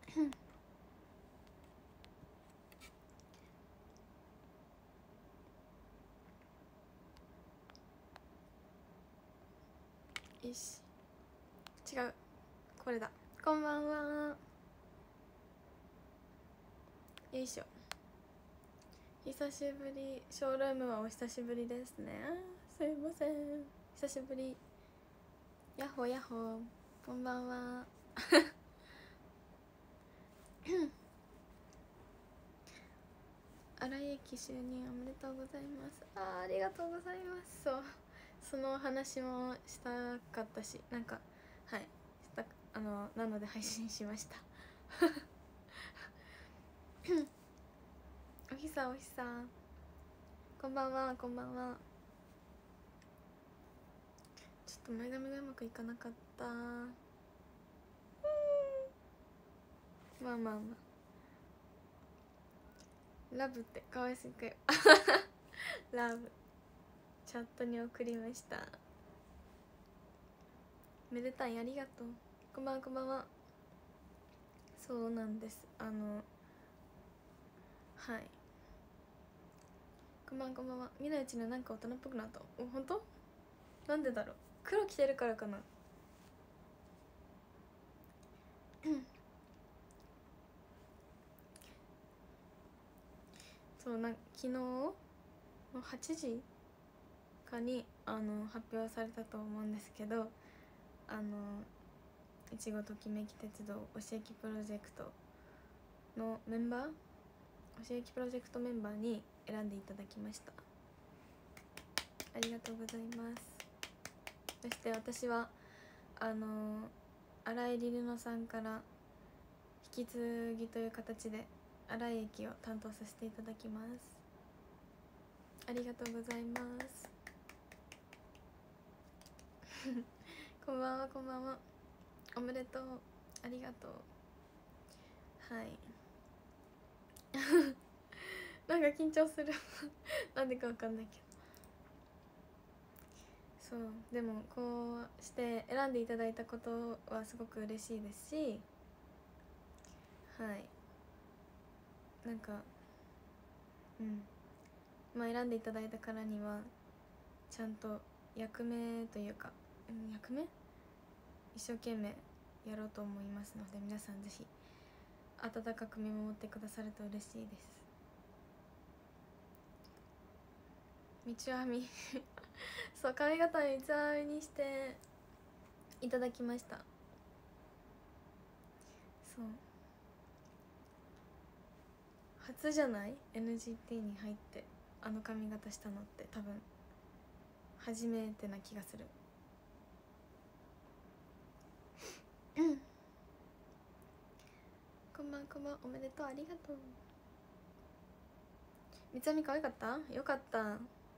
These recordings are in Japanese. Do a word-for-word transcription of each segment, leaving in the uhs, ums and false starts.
よし、違う、これだ。こんばんは。よいしょ。久しぶり。ショールームはお久しぶりですね。すいません、久しぶり。やっほーやっほー、こんばんは。新井駅就任おめでとうございます。あー、ありがとうございます。そう、その話もしたかったし、なんか、はいしたあのなので配信しました。おひさおひさ、こんばんは、こんばんは。ちょっと前髪がうまくいかなかった。まあまあまあ、ラブって可愛すぎる。ラブチャットに送りました。めでたい、ありがとう。こんばんは、こんばんは。そうなんです、あのはい、こんばんは、こんばんは。見ないうちになんか大人っぽくなった。お、本当？なんでだろう、黒着てるからかな。そう、なん昨日のはちじかにあの発表されたと思うんですけど、あのいちごときめき鉄道推し駅プロジェクトのメンバー、推し駅プロジェクトメンバーに選んでいただきました。ありがとうございます。そして私はあの新井りるのさんから引き継ぎという形で新井駅を担当させていただきます。ありがとうございます。こんばんは、こんばんは。おめでとう、ありがとう。はい。なんか緊張する。なんでかわかんないけど。そう、でもこうして選んでいただいたことはすごく嬉しいですし、はい、なんかうんまあ選んでいただいたからにはちゃんと役目というか、うん、役目一生懸命やろうと思いますので、皆さんぜひ温かく見守ってくださると嬉しいです。三つ編みそう、髪型三つ編みにしていただきました。そう、初じゃない？ エヌジーティー に入ってあの髪型したのって多分初めてな気がする。うん、こんばんこんばん、おめでとう、ありがとう。三つ編み可愛かった？よかった。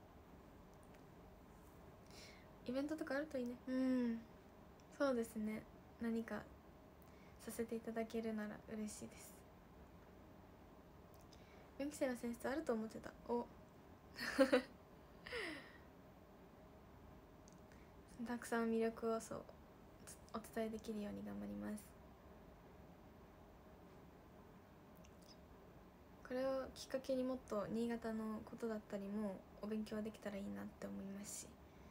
イベントとかあるといいね。うん、そうですね、何かさせていただけるなら嬉しいです。よんき生の選出あると思ってた。おたくさん魅力をそうお伝えできるように頑張ります。これをきっかけにもっと新潟のことだったりもお勉強できたらいいなって思いますし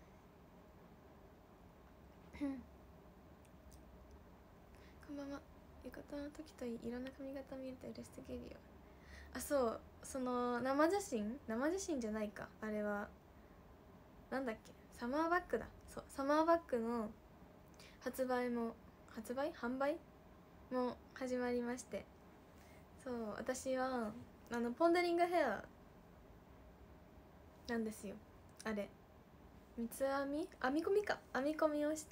こんばんは。浴衣の時といい、いろんな髪型見ると嬉しすぎるよ。あ、そう、その生写真生写真じゃないか、あれはなんだっけ、サマーバッグだ。そう、サマーバッグの発売も発売販売も始まりまして、そう、私はあのポンデリングヘアなんですよ。あれ三つ編み編み込みか編み込みをして、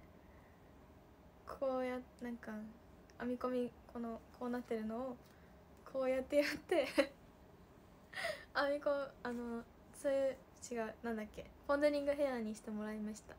こうやなんか編み込み、このこうなってるのをこうやってやって編み込む、あのそういう、違う、なんだっけ、ポンデリングヘアにしてもらいました。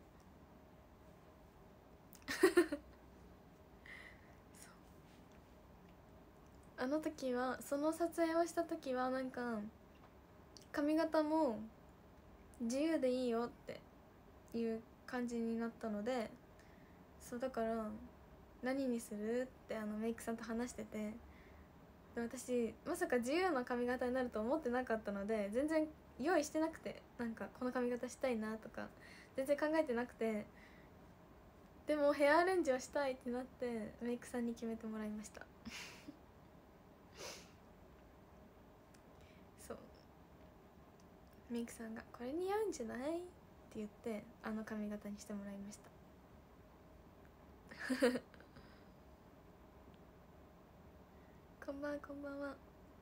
あの時は、その撮影をした時はなんか髪型も自由でいいよっていう感じになったので、そうだから何にするってあのメイクさんと話してて、で私まさか自由な髪型になると思ってなかったので全然用意してなくて、なんかこの髪型したいなとか全然考えてなくて、でもヘアアレンジをしたいってなってメイクさんに決めてもらいました。そう、メイクさんが「これ似合うんじゃない?」って言ってあの髪型にしてもらいました。こんばんはこんばんは。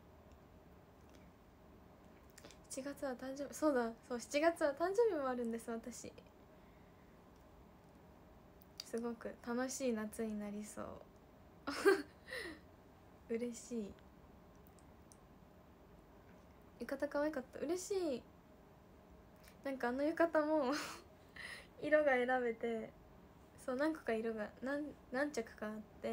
しちがつは誕生日、そうだ、そうしちがつは誕生日もあるんです。私すごく楽しい夏になりそう。嬉しい。浴衣可愛かった、嬉しい。なんかあの浴衣も色が選べて、そう何個か色が何何着かあって、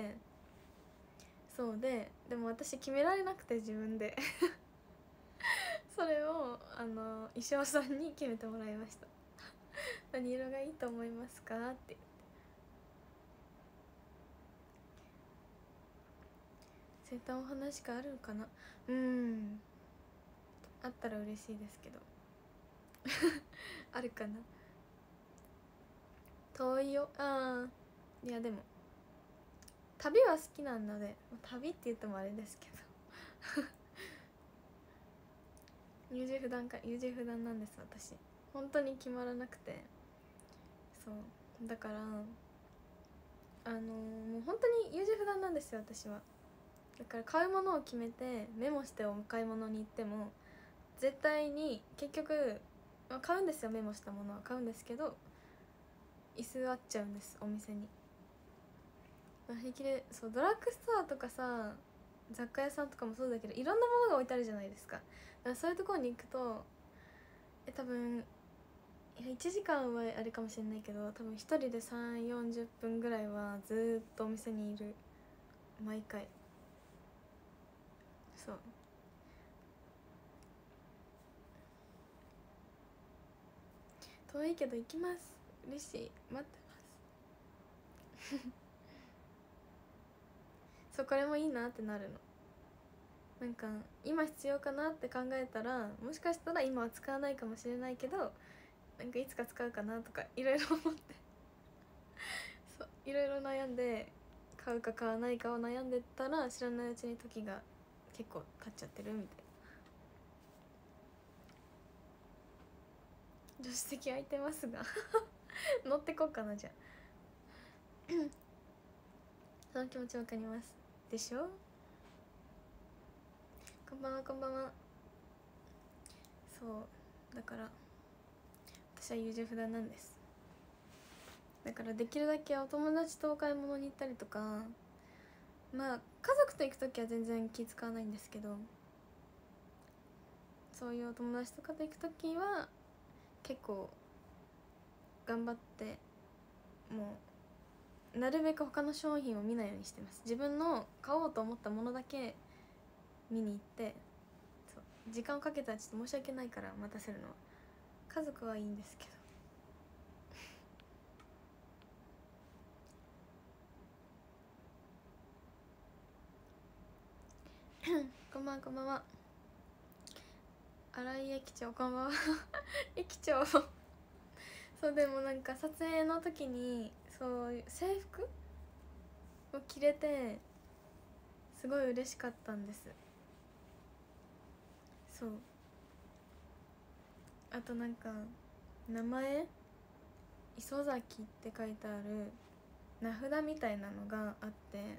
そうででも私決められなくて自分でそれをあの衣装さんに決めてもらいました。何色がいいと思いますかって生誕お話があるかな。うん、あったら嬉しいですけどあるかな。遠いよ。ああ、いやでも旅は好きなので、旅って言ってもあれですけど優柔不断か、優柔不断なんです私。本当に決まらなくて、そうだからあのー、もう本当に優柔不断なんですよ私は。だから買うものを決めてメモしてお買い物に行っても絶対に結局、まあ、買うんですよ。メモしたものは買うんですけど居座っちゃうんです、お店に。平気で、そうドラッグストアとかさ雑貨屋さんとかもそうだけどいろんなものが置いてあるじゃないですか。だからそういうところに行くとえ多分いやいちじかんはあれかもしれないけど多分一人でさんじゅうよんじゅっぷんぐらいはずっとお店にいる、毎回。そう遠いけど行きます。嬉しい、待ってますそうこれもいいなってなるの。なんか今必要かなって考えたらもしかしたら今は使わないかもしれないけどなんかいつか使うかなとかいろいろ思ってそういろいろ悩んで買うか買わないかを悩んでたら知らないうちに時が結構経っちゃってるみたいな。助手席空いてますが乗ってこうかな。じゃあその気持ちわかりますでしょ。こんばんはこんばんは。そうだから私は優柔不断なんです。だからできるだけお友達とお買い物に行ったりとか、まあ家族と行く時は全然気使わないんですけど、そういうお友達とかと行く時は結構頑張ってもうなるべく他の商品を見ないようにしてます。自分の買おうと思ったものだけ見に行って、そう時間をかけたらちょっと申し訳ないから待たせるのは。家族はいいんですけどこんばんはこんばんは。新井駅長こんばんは駅長そうでもなんか撮影の時にそういう制服を着れてすごい嬉しかったんです。そうあとなんか名前磯崎って書いてある名札みたいなのがあって、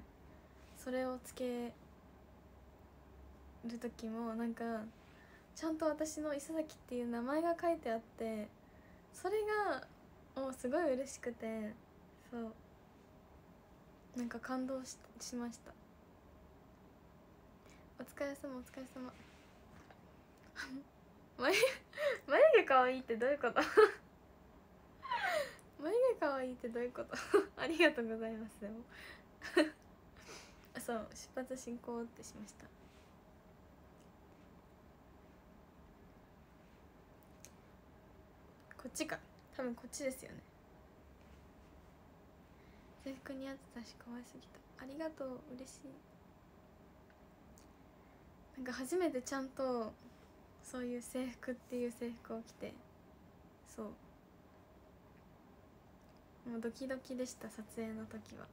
それをつける時もなんかちゃんと私の磯崎っていう名前が書いてあって、それがもうすごい嬉しくて、そうなんか感動 し, しました。お疲れ様お疲れ様眉眉毛かわいいってどういうこと眉毛かわいいってどういうことありがとうございます。でもそう出発進行ってしました。こっちか、多分こっちですよね。 制服似合ってたし可愛すぎた。ありがとう、嬉しい。なんか初めてちゃんとそういう制服っていう制服を着て、そうもうドキドキでした、撮影の時は。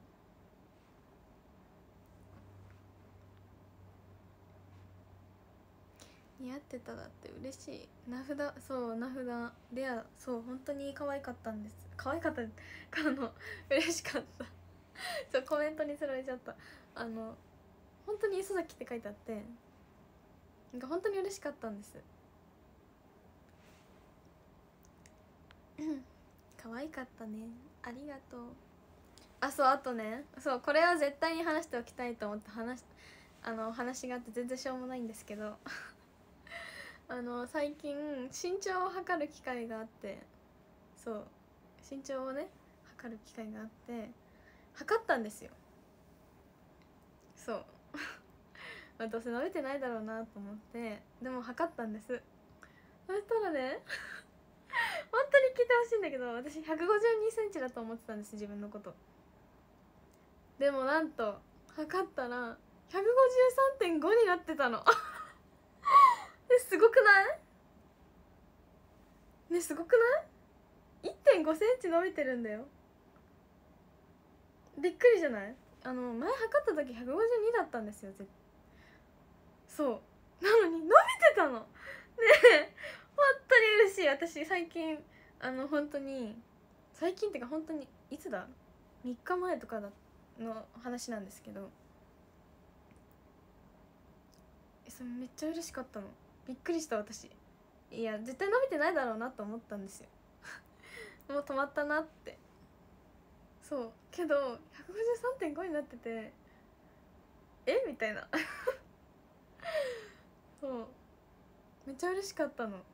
似合ってただって嬉しい。名札、そう名札レア、そう本当に可愛かったんです。可愛かったあの嬉しかったそうコメントにつられちゃった。あの本当に磯崎って書いてあって、なんか本当に嬉しかったんです。可愛かったね、ありがとう。あ、そう、あとね、そうこれは絶対に話しておきたいと思って話あの話があって全然しょうもないんですけどあの最近身長を測る機会があって、そう身長をね測る機会があって測ったんですよ。そうまあどうせ伸びてないだろうなと思って、でも測ったんです。そしたらね本当に聞いてほしいんだけど、私ひゃくごじゅうにセンチだと思ってたんです、自分のこと。でもなんと測ったらひゃくごじゅうさんてんごになってたのえ、すごくないね、すごくない いってんごセンチ伸びてるんだよ。びっくりじゃない？あの前測った時ひゃくごじゅうにだったんですよ。そうなのに伸びてたのねえ本当に嬉しい。私最近あの本当に最近ってか本当にいつだみっかまえとかの話なんですけど、それめっちゃ嬉しかったの。びっくりした。私いや絶対伸びてないだろうなと思ったんですよもう止まったなって。そうけどひゃくごじゅうさんてんごになっててえみたいなそうめっちゃ嬉しかったの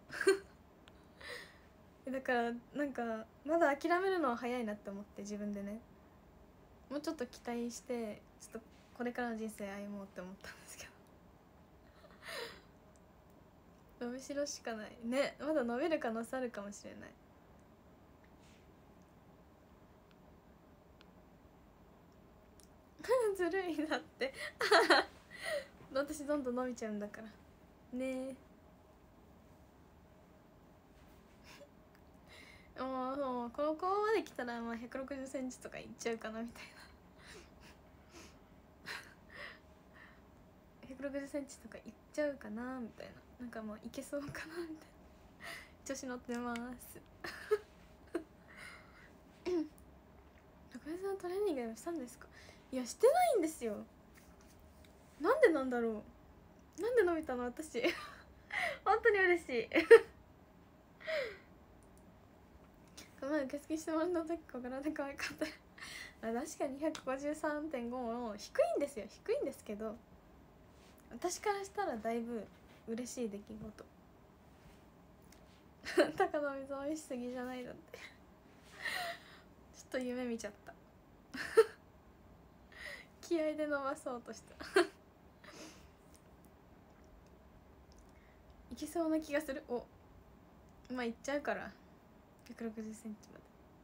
だからなんかまだ諦めるのは早いなって思って、自分でねもうちょっと期待してちょっとこれからの人生歩もうって思ったんですけど伸びしろしかないね。まだ伸びる可能性あるかもしれないずるいなって私どんどん伸びちゃうんだからねえもうもうこの子まで来たらまあひゃくろくじゅっセンチとかいっちゃうかなみたいなひゃくろくじゅっセンチとかいっちゃうかなみたいな、なんかもういけそうかなみたいな調子乗ってます高橋さんトレーニングでもしたんですか？いやしてないんですよ。なんでなんだろう、なんで伸びたの私本当に嬉しいこの前受付してもらった時小柄で可愛かったあ確かに ひゃくごじゅうさんてんご も低いんですよ。低いんですけど私からしたらだいぶ嬉しい出来事高野水美味しすぎじゃないだってちょっと夢見ちゃった気合で伸ばそうとしたいけそうな気がする。おまあいっちゃうからひゃくろくじゅっセンチま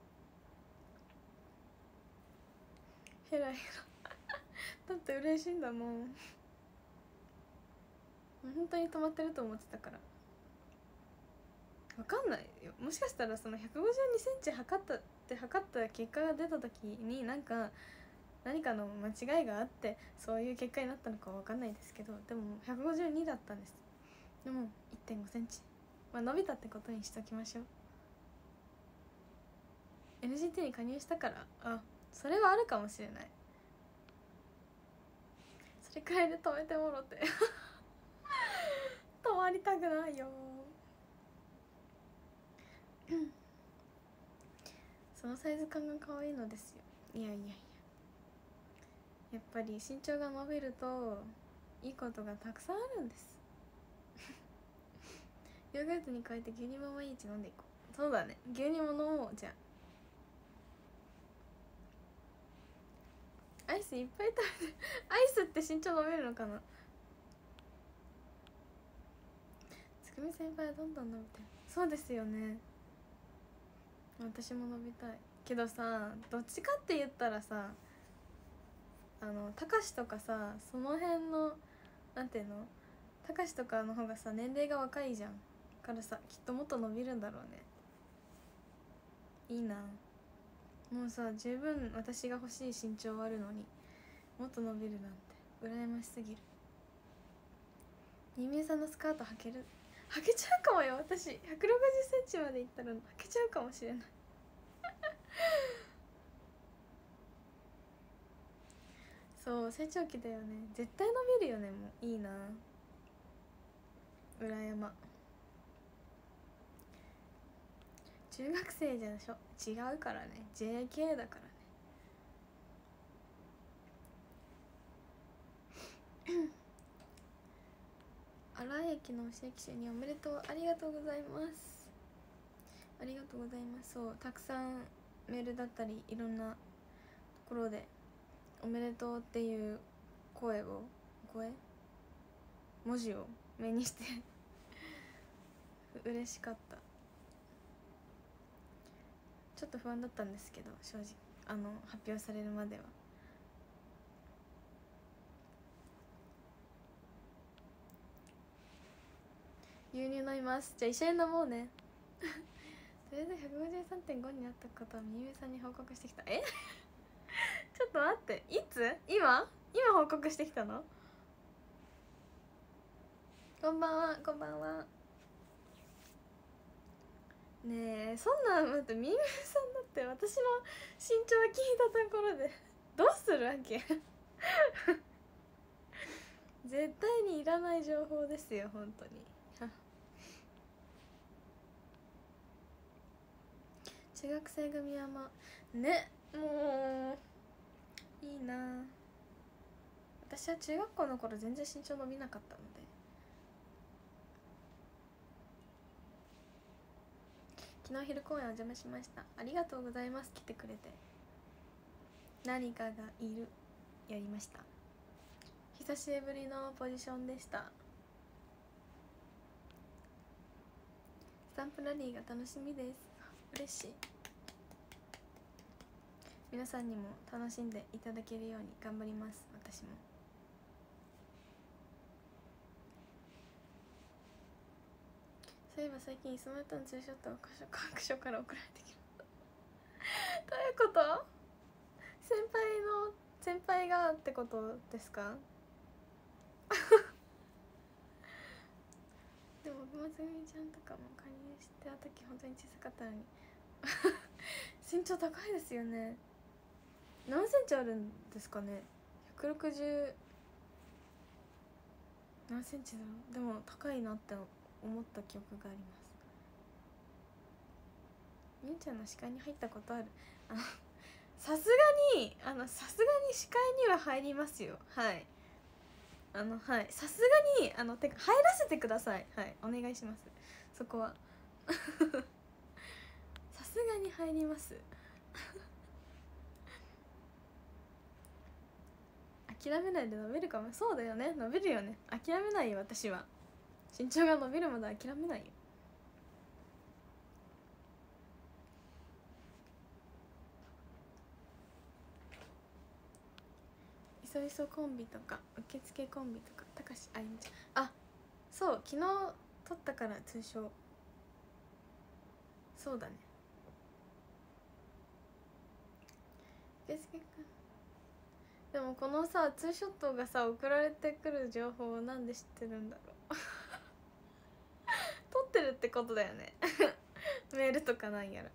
でヘラヘラだって嬉しいんだもん本当に止まってると思ってたから。分かんないよ、もしかしたらそのひゃくごじゅうにセンチ測ったって測った結果が出た時になんか何かの間違いがあってそういう結果になったのか分かんないですけど、でもひゃくごじゅうにだったんです。でも いってんごセンチ、まあ、伸びたってことにしときましょう。 エヌジーティー に加入したから、あそれはあるかもしれない。それくらいで止めてもろて止まりたくないよそのサイズ感が可愛いのですよ。いやいやいや、やっぱり身長が伸びるといいことがたくさんあるんですヨーグルトに加えて牛乳も毎日飲んでいこう。そうだね、牛乳も飲もう。じゃあアイスいっぱい食べてアイスって身長伸びるのかな。つくみ先輩はどんどん伸びてる。そうですよね、私も伸びたいけどさ、どっちかって言ったらさ、あのたかしとかさ、その辺のなんていうの、たかしとかの方がさ年齢が若いじゃんからさ、きっともっと伸びるんだろうね。いいな。もうさ、十分私が欲しい身長あるのにもっと伸びるなんて羨ましすぎる。新見さんのスカート履ける、履けちゃうかもよ。私ひゃくろくじゅっセンチまでいったら履けちゃうかもしれないそう成長期だよね、絶対伸びるよね。もういいな、裏山。中学生じゃしょ、違うからね、 ジェーケー だからね荒井駅の推し駅主におめでとう、ありがとうございます、ありがとうございます。そう、たくさんメールだったりいろんなところでおめでとうっていう声を声文字を目にして嬉しかった。ちょっと不安だったんですけど、正直あの発表されるまでは。牛乳飲みます。じゃあ一緒に飲もうねとりあえず ひゃくごじゅうさんてんご になったことはみゆさんに報告してきた。えちょっと待って、いつ？今今報告してきたの？こんばんは、こんばんは。ねえ、そんなん待って、みゆさんだって私の身長は聞いたところでどうするわけ絶対にいらない情報ですよ、本当に中学生組山ね、もういいな。私は中学校の頃全然身長伸びなかったので。昨日昼公演お邪魔しました。ありがとうございます、来てくれて。何かがいるやりました。久しぶりのポジションでした。スタンプラリーが楽しみです。嬉しい。皆さんにも楽しんでいただけるように頑張ります。私もそういえば最近磯村とのツーショットが各所から送られてきるどういうこと？先輩の先輩がってことですか？でも松組ちゃんとかも加入してた時本当に小さかったのに身長高いですよね。何センチあるんですかね。ひゃくろくじゅう何センチだろう。でも高いなって思った記憶があります。みゆちゃんの視界に入ったことある？あのさすがにあのさすがに視界には入りますよ。はい、あのはい、さすがにあのてか入らせてください。はい、お願いします。そこはさすがに入ります諦めないで伸びるかも。そうだよね、伸びるよね。諦めないよ、私は。身長が伸びるまで諦めないよ。いそいそコンビとか受付コンビとか高橋あゆみちゃん、あ、そう昨日撮ったから通称。そうだね。受付か。でもこのさツーショットがさ送られてくる情報をなんで知ってるんだろう撮ってるってことだよねメールとかなんやら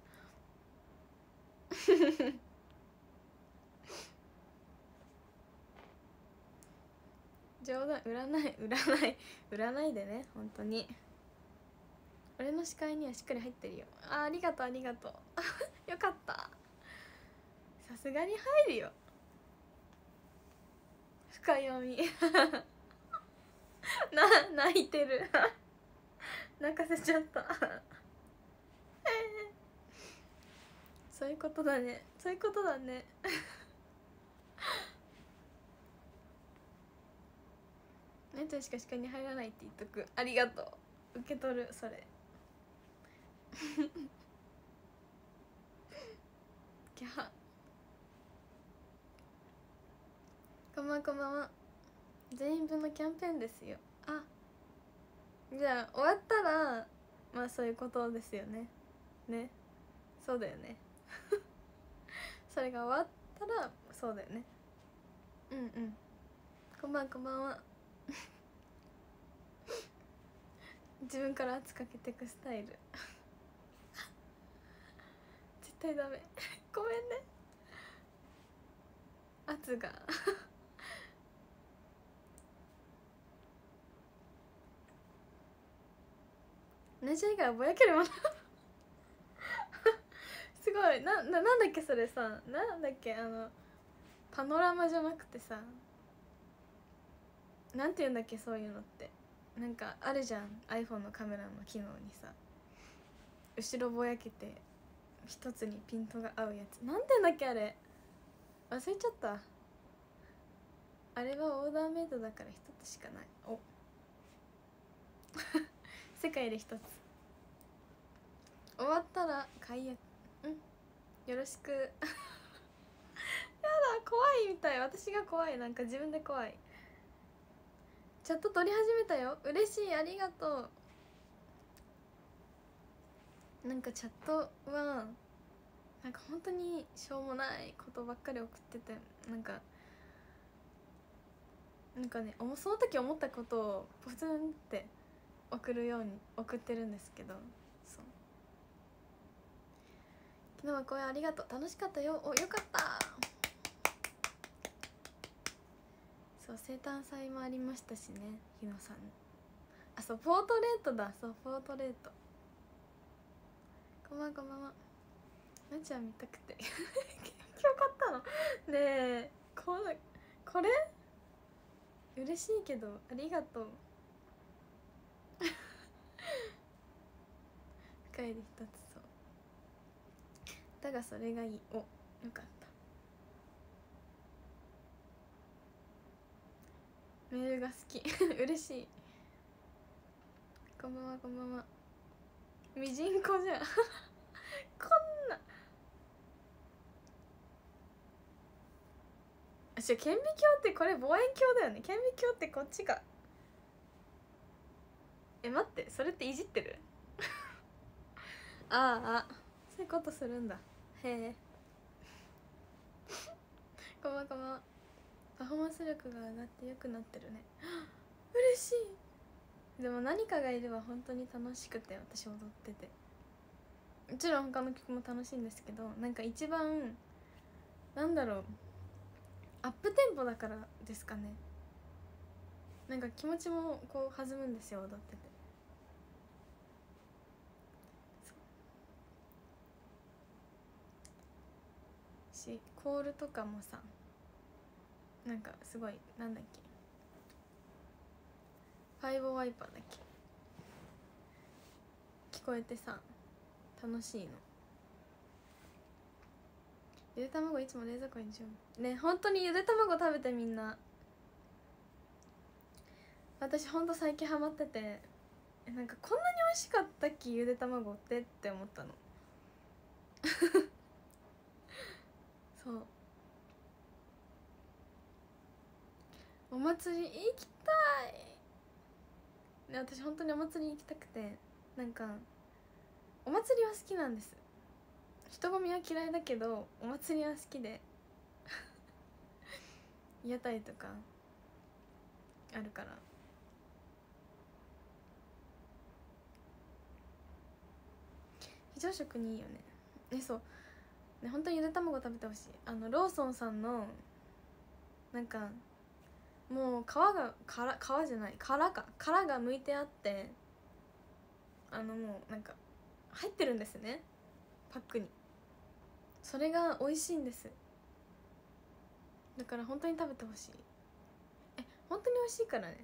冗談、占い占い占いでね、本当に俺の視界にはしっかり入ってるよ。あ、ありがとうありがとうよかった。さすがに入るよ、深読みな、泣いてる泣かせちゃったそういうことだね、そういうことだねねちゃんしか視界に入らないって言っとく。ありがとう、受け取るそれキハこんばんこんばんは。全員分のキャンペーンですよ。あ、じゃあ終わったらまあそういうことですよね。ね、そうだよねそれが終わったらそうだよね。うんうん、こんばんこんばんは自分から圧かけてくスタイル絶対ダメごめんね、圧がネジ以外はぼやけるものすごいな、な、なんだっけそれさ、なんだっけ、あのパノラマじゃなくてさ、なんて言うんだっけそういうのって、なんかあるじゃん iPhone のカメラの機能にさ、後ろぼやけて一つにピントが合うやつ、なんて言うんだっけあれ、忘れちゃった。あれはオーダーメイドだから一つしかない。お世界で一つ。終わったら解約。うん、よろしくやだ、怖いみたい、私が怖い、なんか自分で怖い。チャット取り始めたよ、嬉しい、ありがとう。なんかチャットはなんか本当にしょうもないことばっかり送ってて、なんかなんかね、その時思ったことをポツンって送るように送ってるんですけど、そう、昨日は公演ありがとう、楽しかったよ、お、よかった。そう、生誕祭もありましたしね、日野さん。あ、そう、ポートレートだ、そう、ポートレート。こんばんこんばんは。なちゃん見たくて今日買ったのねえ、これこれ嬉しいけどありがとう深いで一つ、そうだがそれがいい。お、よかった。メールが好き嬉しい。こんばんはこんばんは。ミジンコじゃんこんなあ、し顕微鏡ってこれ望遠鏡だよね。顕微鏡ってこっちが、え待って、それっていじってるああ、そういうことするんだ。へえこんばんこんばんは。パフォーマンス力が上がって良くなってるね嬉しい。でも何かがいれば本当に楽しくて、私踊ってて、もちろん他の曲も楽しいんですけど、なんか一番なんだろう、アップテンポだからですかね。なんか気持ちもこう弾むんですよ、踊ってて。し、コールとかもさ、なんかすごい、なんだっけ、ファイブワイパーだっけ、聞こえてさ楽しいの。ゆで卵いつも冷蔵庫に準備ね。本当にゆで卵食べて、みんな。私ほんと最近ハマってて、なんかこんなに美味しかったっけゆで卵ってって思ったのそう、お祭り行きたいね。私本当にお祭り行きたくて、なんかお祭りは好きなんです。人混みは嫌いだけどお祭りは好きで屋台とかあるから。非常食にいいよね。え、そうね、本当にゆで卵食べてほしい。あのローソンさんのなんかもう皮が殻皮じゃない殻か殻が剥いてあって、あのもうなんか入ってるんですね、パックに。それが美味しいんです。だから本当に食べてほしい。え、本当に美味しいからね。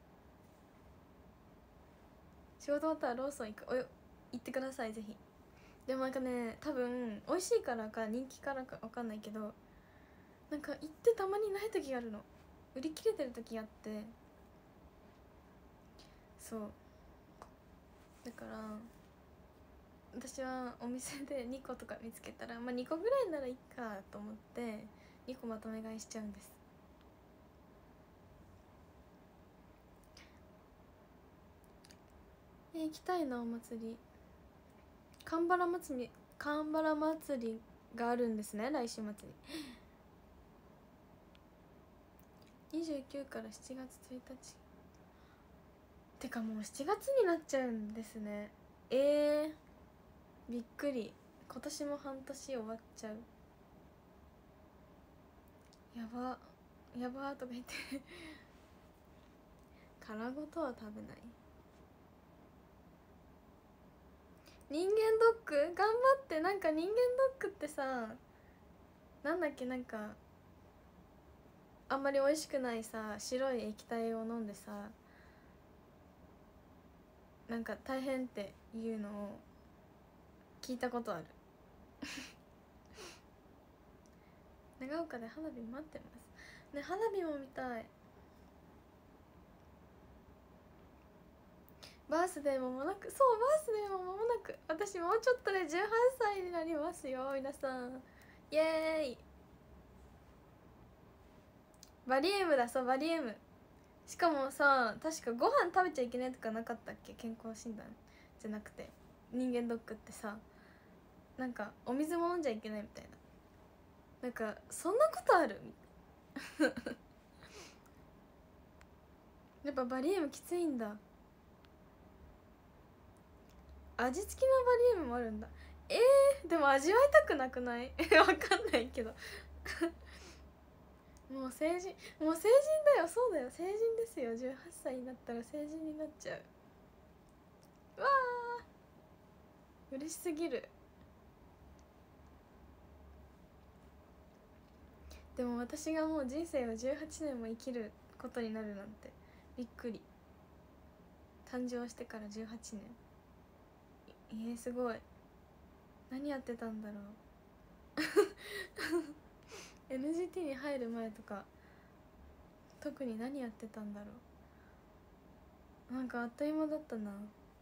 仕事終わったらローソン行く、およ行ってください、ぜひ。でもなんかね、多分美味しいからか人気からか分かんないけど、なんか行ってたまにない時があるの、売り切れてる時があって。そうだから私はお店でにことか見つけたら、まあ、にこぐらいならいいかと思ってにこまとめ買いしちゃうんです。えー、行きたいなお祭り。神原祭り神原祭りがあるんですね、来週末に。にじゅうくからしちがつついたち。てかもうしちがつになっちゃうんですね。えー、びっくり。今年も半年終わっちゃう。やばやばとか言って殻ごとは食べない。人間ドッグ頑張って。なんか人間ドッグってさ、なんだっけ、なんかあんまり美味しくないさ白い液体を飲んでさ、なんか大変っていうのを聞いたことある長岡で花火待ってますね。花火も見たい。バースデーも間もなく。そう、バースデーも間もなく。私もうちょっとでじゅうはっさいになりますよ皆さん。イエーイ。バリウムだ。そう、バリウム。しかもさ、確かご飯食べちゃいけないとかなかったっけ。健康診断じゃなくて人間ドックってさ、なんかお水も飲んじゃいけないみたいな、なんかそんなことあるやっぱバリウムきついんだ。味付きのバリウムもあるんだ。えー、でも味わいたくなくないわかんないけどもう成人、もう成人だよ。そうだよ、成人ですよ。じゅうはっさいになったら成人になっちゃう。わー嬉しすぎる。でも私がもう人生をじゅうはちねんも生きることになるなんてびっくり。誕生してからじゅうはちねん。えー、すごい。何やってたんだろうエヌジーティー に入る前とか特に何やってたんだろう。なんかあっという間だったな。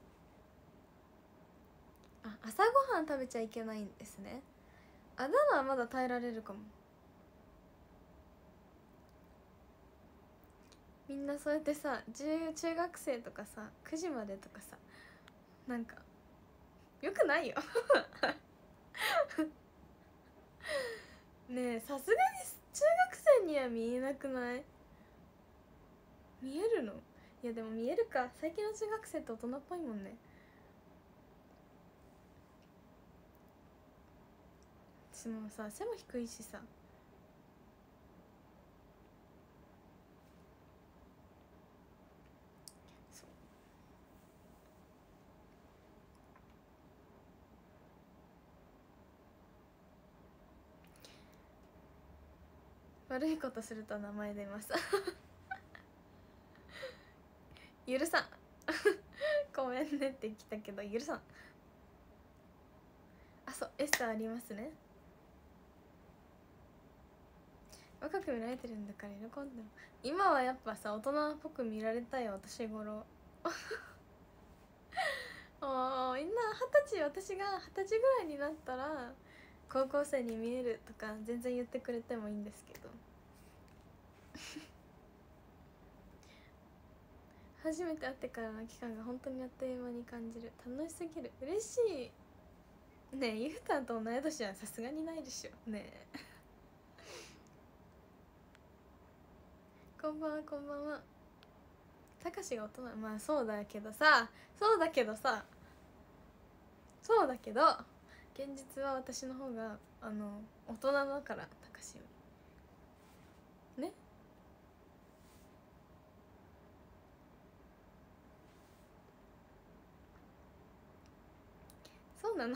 あ、朝ごはん食べちゃいけないんですね。あだ名はまだ耐えられるかも。みんなそうやってさ、中中学生とかさくじまでとかさ、なんかよくないよねえ、さすがに中学生には見えなくない？見えるの？いやでも見えるか。最近の中学生って大人っぽいもんね。私もさ背も低いしさ。悪いことすると名前出ます許さんごめんねって来たけど許さん。あ、そう、エスターありますね。若く見られてるんだから喜んでも。今はやっぱさ大人っぽく見られたいよ、年頃もうみんな二十歳、私が二十歳ぐらいになったら高校生に見えるとか全然言ってくれてもいいんですけど初めて会ってからの期間が本当にあっという間に感じる。楽しすぎる。嬉しいねえ。ゆうたんと同い年はさすがにないでしょねえこんばんは。こんばんは。たかしが大人、まあそうだけどさ、そうだけどさそうだけど現実は私の方があの大人だから、たかしよりね。そうなの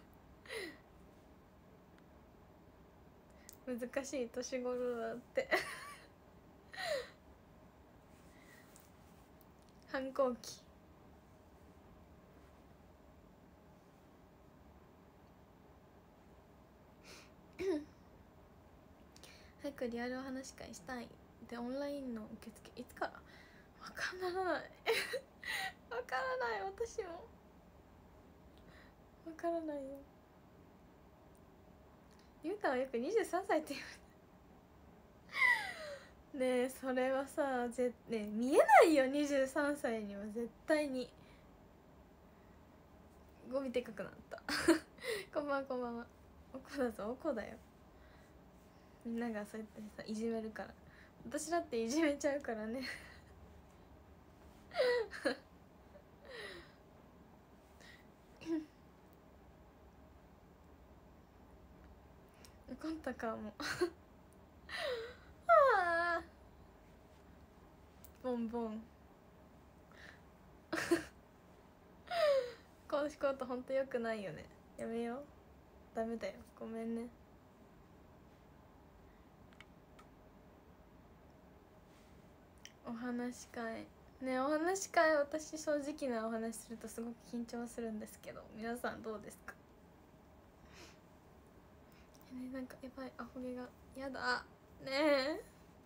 難しい年頃だって反抗期早くリアルお話し会したいで、オンラインの受付いつから？わからないわからない。私もわ分からないよ。ゆうたはよくにじゅうさんさいって言うねえ、それはさぜ、ねえ、見えないよにじゅうさんさいには絶対に。語尾でかくなったこんばんはこんばんは。おこだぞ、おこだよ。みんながそうやってさいじめるから、私だっていじめちゃうからね怒ったかもああボンボンこうしこうとほんとよくないよね。やめよう、ダメだよ、ごめんね。お話し会ね、お話し会、私正直なお話するとすごく緊張するんですけど、皆さんどうですか？え、ね、なんかやばい、アホ毛がやだねえ。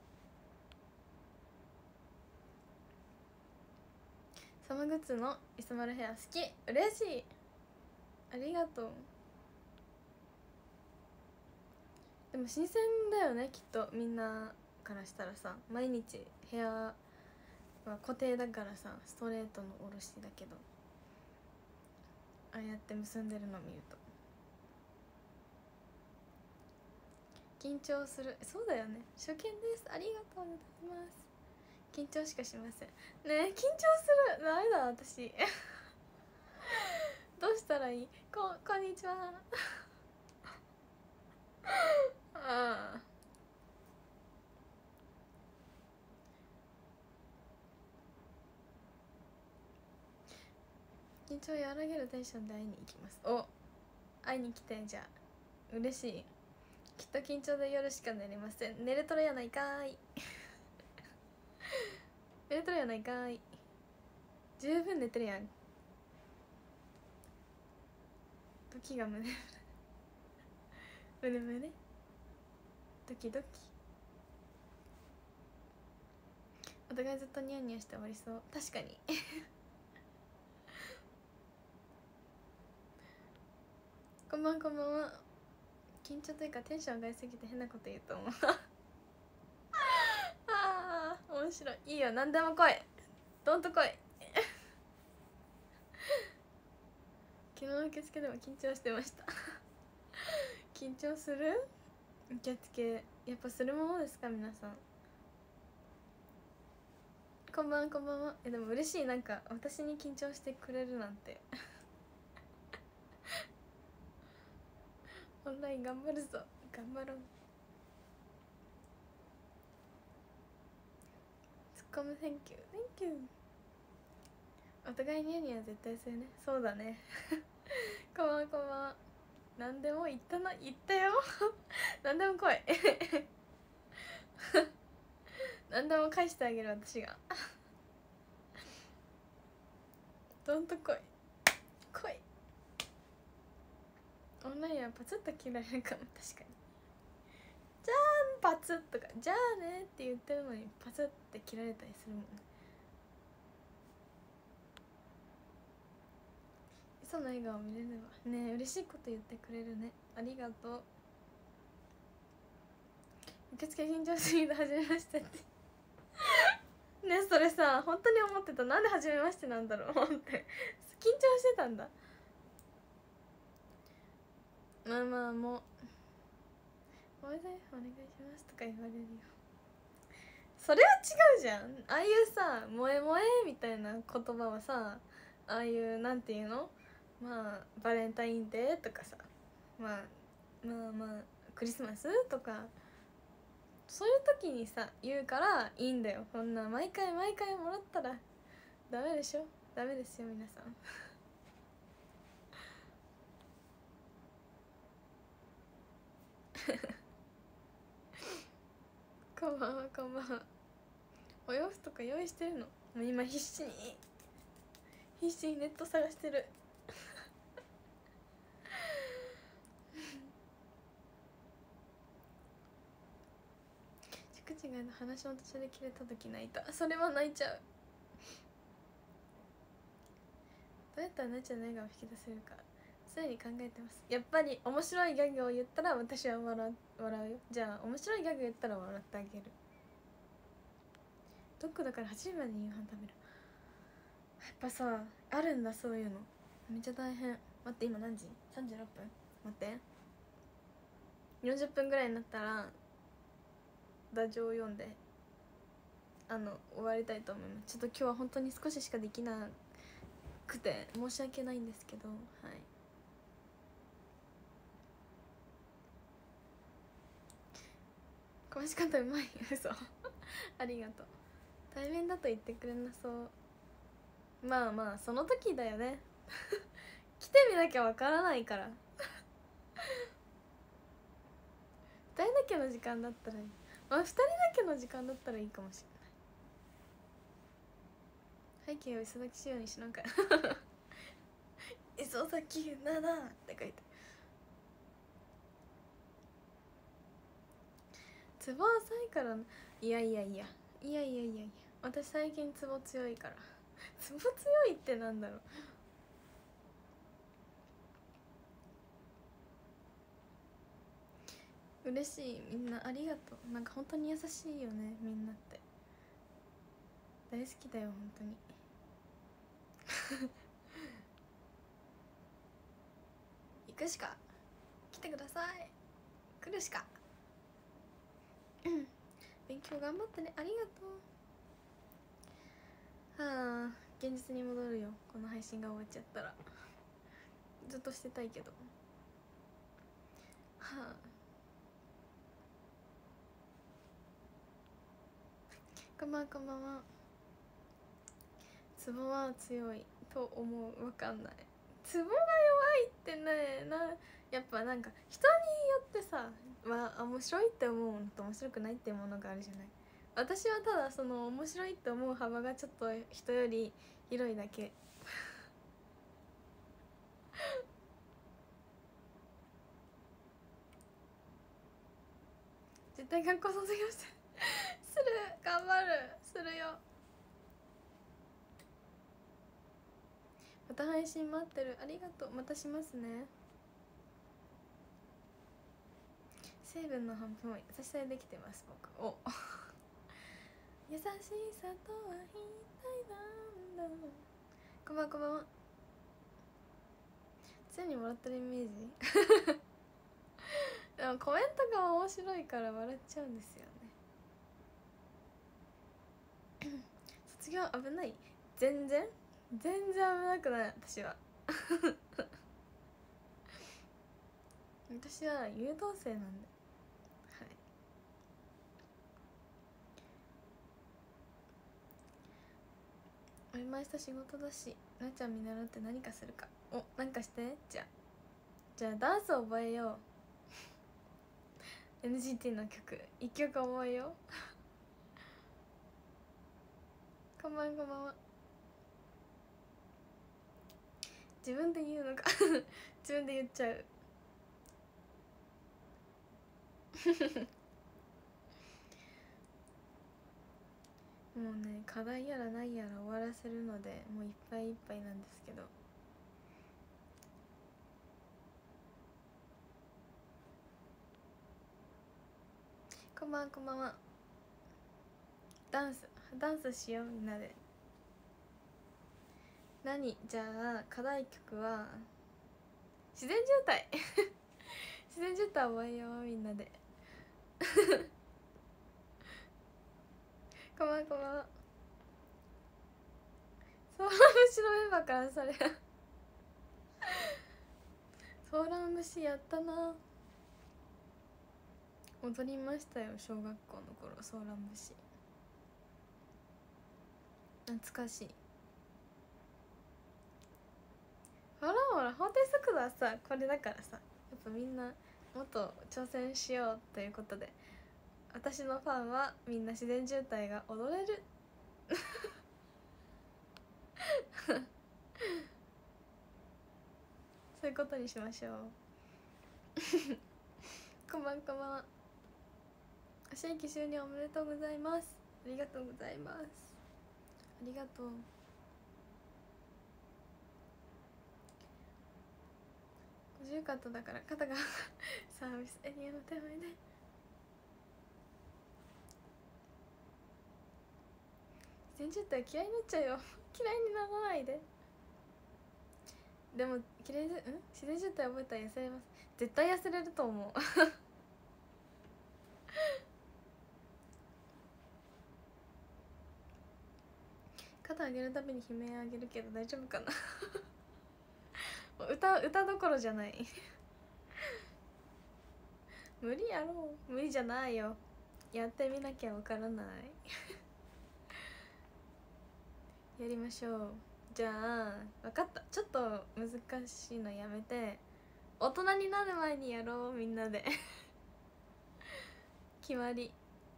サマグッズのイスマルヘア好き、嬉しい、ありがとう。でも新鮮だよね、きっとみんなからしたらさ。毎日ヘアは固定だからさ、ストレートのおろしだけど、ああやって結んでるの見ると緊張する。そうだよね、初見です、ありがとうございます。緊張しかしませんねえ、緊張する、ダメだ私どうしたらいい？ここんにちはああ、緊張を和らげるテンションで会いに行きます。お、会いに来て、じゃあ嬉しい。きっと緊張で夜しか寝れません。寝れとるやないかーい寝れとるやないかーい、十分寝てるやん。時が胸胸胸ドキドキ。お互いずっとニヤニヤして終わりそう。確かにこんばんこんばんは。緊張というかテンション上がりすぎて変なこと言うと思うあー面白い。いいよ、何でも来い、どんと来い昨日の受付でも緊張してました緊張する？受付やっぱするものですか皆さん。こんばんこんばんは。え、でも嬉しい、なんか私に緊張してくれるなんてオンライン頑張るぞ、頑張ろう。ツッコム Thank you Thank you。 お互いニヤニヤ絶対するね。そうだねこんばんこんばんは。何でも言ったな、言ったよ何でも来い何でも返してあげる私がどんと来い来い。オンラインはパツッと切られるかも。確かにじゃーんパツッとかじゃあねって言ってるのにパツッて切られたりするもんね。その笑顔見れるわねえ、嬉しいこと言ってくれるね、ありがとう。受付緊張すぎて初めましてってね、それさ本当に思ってた。なんで初めましてなんだろうって緊張してたんだ。まあまあ、もう「お願いします」とか言われるよ。それは違うじゃん。ああいうさ「萌え萌え」みたいな言葉はさ、ああいうなんていうの、まあバレンタインデーとかさ、まあまあまあクリスマスとかそういう時にさ言うからいいんだよ。こんな毎回毎回もらったらダメでしょ。ダメですよ皆さんこんばんはこんばんは。お洋服とか用意してるの？もう今必死に必死にネット探してる口がの話の途中で切れた時泣いた。それは泣いちゃう。どうやったらなっちゃんの笑顔を引き出せるか。 常に考えてます。やっぱり面白いギャグを言ったら私は笑笑うよ。じゃあ面白いギャグ言ったら笑ってあげる。ドッグだからはちじまでに夕飯食べる。やっぱさあるんだそういうの。めっちゃ大変。待って今何時 ?さんじゅうろっぷん。待ってよんじゅっぷんぐらいになったらダジョを読んであの終わりたいと思います。ちょっと今日は本当に少ししかできなくて申し訳ないんですけど、はい。壊し方うまい嘘ありがとう。対面だと言ってくれなそう。まあまあその時だよね来てみなきゃわからないからふたりだけの時間だったらいい。まあふたりだけの時間だったらいいかもしれない。背景を磯崎仕様にしなんか磯崎ななって書いて、ツボ浅いから。いやいやいやいやいやいやいや、私最近ツボ強いからツボ強いってなんだろう。嬉しい、みんなありがとう。なんか本当に優しいよね、みんなって。大好きだよ本当に行くしか、来てください、来るしか勉強頑張ってね、ありがとう。はあ、現実に戻るよ、この配信が終わっちゃったら。ずっとしてたいけど。はあ、こんばんはこんばんは。ツボは強いと思う。わかんない。ツボが弱いってね、な、やっぱなんか人によってさ、まあ面白いって思うのと面白くないっていうものがあるじゃない。私はただその面白いって思う幅がちょっと人より広いだけ絶対学校卒業してする、頑張る、するよ。また配信待ってる、ありがとう。またしますね。成分の半分を優しさでできてます僕。お優しさとは一体なんだ。こんばんはこんばんは。常に笑ってるイメージでもコメントが面白いから笑っちゃうんですよね卒業危ない？全然全然危なくない私は私は優等生なんで、はい。お今明日仕事だし、なっちゃん見習って何かするか。お、なんかして。じゃあじゃあダンス覚えようエヌジーティー の曲一曲覚えようこんばんこんばんは。自分で言うのか自分で言っちゃうもうね、課題やらないやら終わらせるのでもういっぱいいっぱいなんですけど、こんばんこんばんは。ダンスダンスしようみんなで。何、じゃあ課題曲は自然渋滞自然渋滞覚えようみんなでこんばんこんばんは。ソーラン節のメンバーからそれソーラン節やったな。踊りましたよ小学校の頃、ソーラン節。懐かしい。ほらほら法定速度はさこれだからさ、やっぱみんなもっと挑戦しようということで、私のファンはみんな自然渋滞が踊れるそういうことにしましょうこんばんこんばんは。新規就任おめでとうございます。ありがとうございます。ありがとう。 五十肩だから肩がサービスエリアの手前で自然渋滞嫌いになっちゃうよ嫌いにならないで。でも嫌いでん自然渋滞覚えたら痩せれます。絶対痩せれると思う肩上げるたびに悲鳴あげるけど大丈夫かな歌歌どころじゃない無理やろう。無理じゃないよ、やってみなきゃわからないやりましょう。じゃあ分かった、ちょっと難しいのやめて大人になる前にやろう、みんなで決まり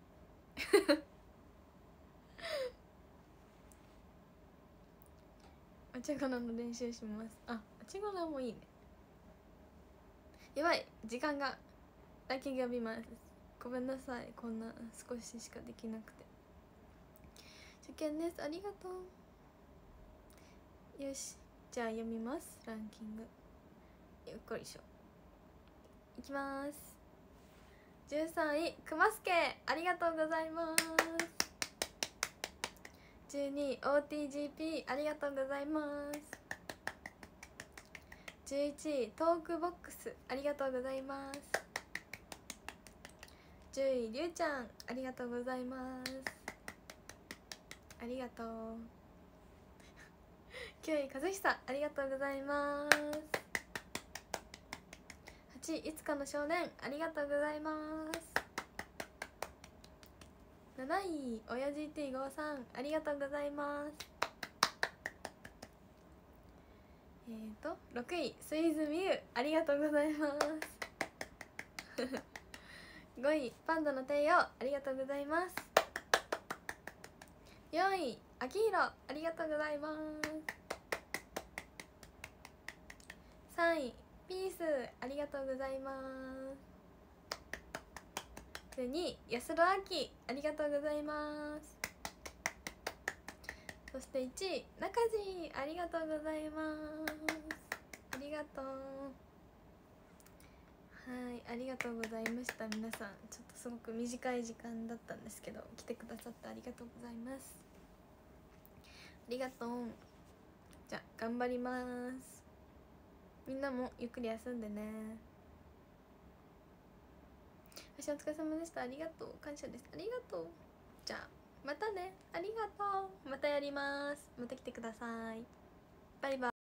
お茶殻の練習します。あ、お茶殻もいいね。やばい、時間がランキング呼びます。ごめんなさい、こんな少ししかできなくて。受験です、ありがとう。よし、じゃあ読みます。ランキングよっこいしょ、いきます。じゅうさんいくますけ、ありがとうございます。じゅうにい オーティージーピー ありがとうございます。じゅういちいトークボックス、ありがとうございます。じゅういりゅうちゃん、ありがとうございます。ありがとうきゅうい和久、ありがとうございます。はちいいつかの少年、ありがとうございます。なないおやじ ティーごじゅうさん、ありがとうございます。えーとろくいスイズミユ、ありがとうございますごいパンダの帝王、ありがとうございます。よんいあきひろ、ありがとうございます。さんいピース、ありがとうございます。にい安田あき、ありがとうございます。そしていちい中地、ありがとうございます。ありがとう。はい、ありがとうございました。皆さんちょっとすごく短い時間だったんですけど来てくださってありがとうございます。ありがとう。じゃあ頑張ります。みんなもゆっくり休んでね。私お疲れ様でした。ありがとう、感謝です。ありがとう。じゃあまたね。ありがとう。またやります。また来てください。バイバイ。